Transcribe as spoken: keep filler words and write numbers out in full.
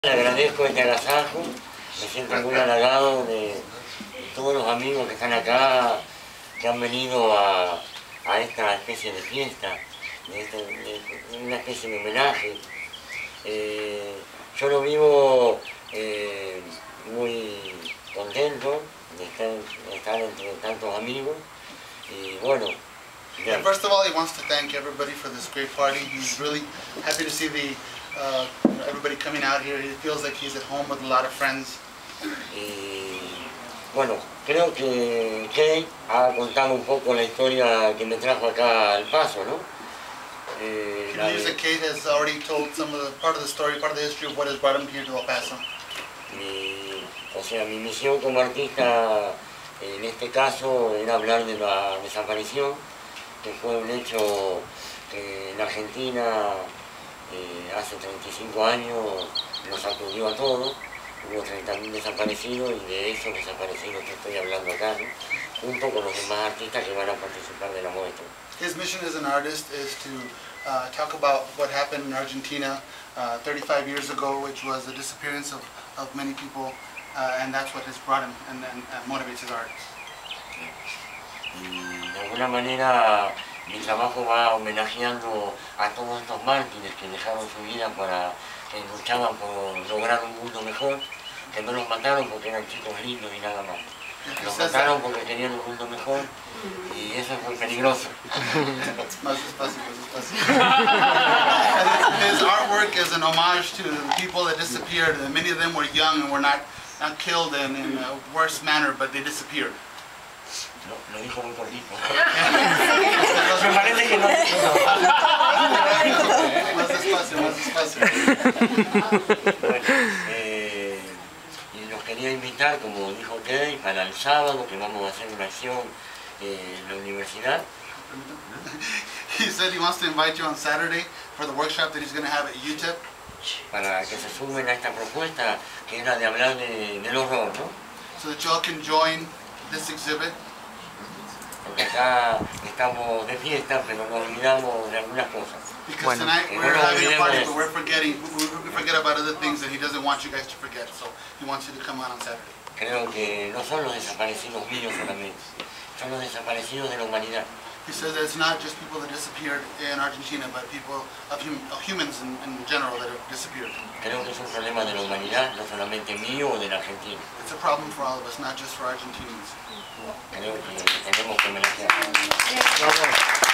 Le agradezco este agasajo, me siento muy halagado de todos los amigos que están acá, que han venido a, a esta especie de fiesta, de, este, de una especie de homenaje. Eh, yo lo vivo eh, muy contento de estar, de estar entre tantos amigos y bueno. Yeah, first of all, he wants to thank everybody for this great party. He's really happy to see the uh, everybody coming out here. He feels like he's at home with a lot of friends. Y bueno, creo que Kay ha contado un poco la historia que me trajo acá al Paso, ¿no? Eh, He believes that Kate has already told some of the part of the story, part of the history of what has brought him here to El Paso. Mi, o sea, mi misión como artista en este caso era hablar de la desaparición, que fue un hecho que en Argentina eh, hace treinta y cinco años nos sacudió a todos. Hubo treinta mil desaparecidos y de esos desaparecidos que estoy hablando acá, ¿no? Junto con los demás artistas que van a participar de la muestra. His mission as an artist is to uh, talk about what happened in Argentina uh, thirty-five years ago, which was the disappearance of, of many people, uh, and that's what has brought him and, and uh, motivates his art. Y de alguna manera mi trabajo va homenajeando a todos estos mártires que dejaron su vida para que luchaban por lograr un mundo mejor, que no los mataron porque eran chicos lindos y nada más. Los mataron porque querían un mundo mejor y eso es muy peligroso. His artwork is an homage to the people that disappeared. Many of them were young and were not, not killed in, in a worse manner, but they disappeared. Lo, lo dijo muy cortito. Me parece que no. Más despacio, más despacio. Bueno, eh, y los quería invitar, como dijo Kay, para el sábado, que vamos a hacer una acción eh, en la universidad. He said he wants to invite you on Saturday for the workshop that he's going to have at U T E P. Para que se sumen a esta propuesta que era de hablar de, del horror, ¿no? So that y'all can join this exhibit. Porque acá estamos de fiesta, pero nos olvidamos de algunas cosas. Because Bueno. tonight Que no we're nos having a olvidemos party, de but eso. we're forgetting, we, we forget about other things that he doesn't want you guys to forget. So he wants you to come out on Saturday. Creo que no son los desaparecidos míos solamente, son los desaparecidos de la humanidad. He says that it's not just people that disappeared in Argentina, but people of, hum, of humans in, in general that have disappeared. Creo que es un problema de la humanidad, no solamente mío o de la Argentina. It's a problem for all of us, not just for Argentinians. Creo que tenemos que homenajear.